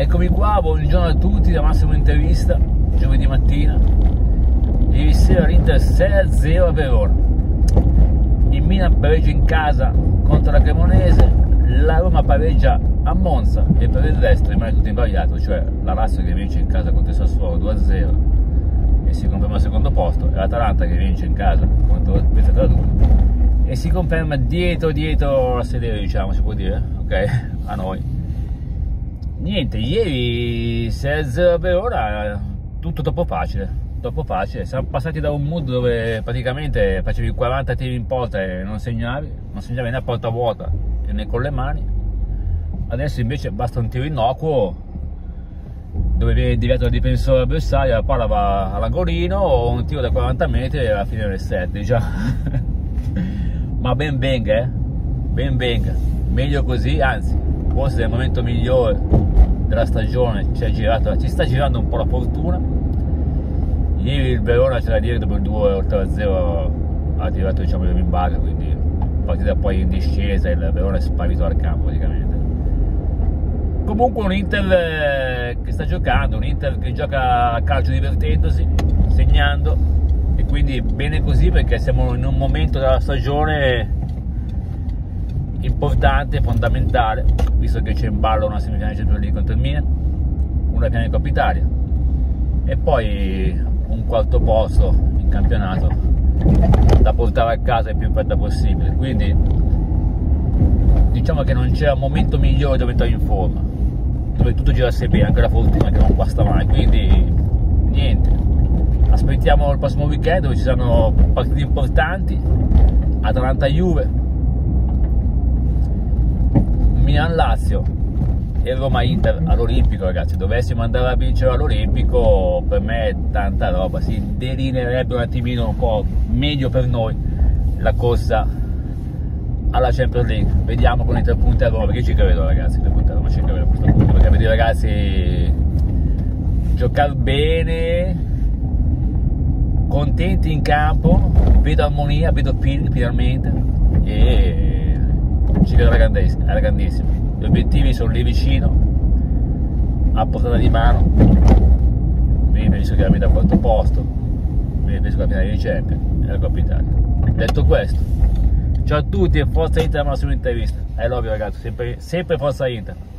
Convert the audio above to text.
Eccomi qua, buongiorno a tutti, da Massimo Intervista, giovedì mattina. Ieri sera l'Inter 6-0 a Verona, il Milan pareggia in casa contro la Cremonese, la Roma pareggia a Monza e per il resto rimane tutto invariato, cioè la Lazio che vince in casa contro il Sassuolo 2-0 e si conferma al secondo posto, e l'Atalanta che vince in casa contro il Pesce 3-2 e si conferma dietro la sedere, diciamo, si può dire, ok, a noi. Niente, ieri 6-0 a Verona, tutto troppo facile, siamo passati da un mood dove praticamente facevi 40 tiri in porta e non segnavi né a porta vuota né con le mani. Adesso invece basta un tiro innocuo dove viene deviato dal difensore avversario, la palla va all'angolino, o un tiro da 40 metri e alla fine del set, diciamo. Ma ben venga, meglio così, anzi forse nel momento migliore della stagione ci sta girando un po' la fortuna. Ieri il Verona, c'è da dire, dopo il 2-0 ha tirato, diciamo, il Mimbaga, quindi partita poi in discesa e il Verona è sparito dal campo praticamente. Comunque un Inter che sta giocando, un Inter che gioca a calcio divertendosi, segnando, e quindi bene così, perché siamo in un momento della stagione importante, fondamentale, visto che c'è in ballo una semifinale Champions League contro il Milan, una finale di Coppa Italia e poi un quarto posto in campionato da portare a casa il più in fretta possibile. Quindi diciamo che non c'è un momento migliore dove entrare in forma, dove tutto girasse bene, anche la fortuna che non guasta mai. Quindi niente, aspettiamo il prossimo weekend dove ci saranno partite importanti: Atalanta-Juve, Milan-Lazio e Roma-Inter all'Olimpico. Ragazzi, dovessimo andare a vincere all'Olimpico, per me è tanta roba, si delineerebbe un attimino un po' meglio per noi la corsa alla Champions League. Vediamo con i 3 punti a Roma, perché ci credo, ragazzi, 3 punti a Roma ci credo a questo punto, perché vedo i ragazzi giocare bene, contenti in campo, vedo armonia, vedo finalmente, e ci credo alla grandissima. Gli obiettivi sono lì vicino, a portata di mano. Mi penso chiaramente al quarto posto, mi penso la finale di Champions e la Coppa Italia. Detto questo, ciao a tutti e forza Inter, alla prossima intervista. I love you, ragazzi, sempre forza Inter.